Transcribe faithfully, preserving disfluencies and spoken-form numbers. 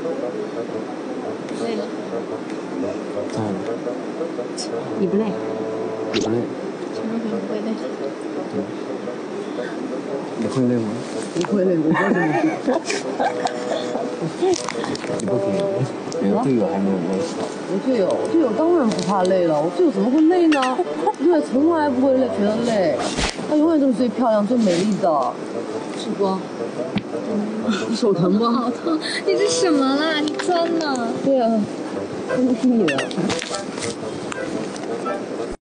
累了。 嗯， 你不累？ 你不累？ 什么时候不会累？ 你会累吗？ 不会累，我为什么？ 你不可以，你的队友还没有累。 我队友，我队友当然不怕累了，我队友怎么会累呢？我队友从来不会累，觉得累，他永远都是最漂亮、最美丽的。是不？你手疼不？ 好痛！你这什么啦？你钻呢？ 对啊，真的是你了。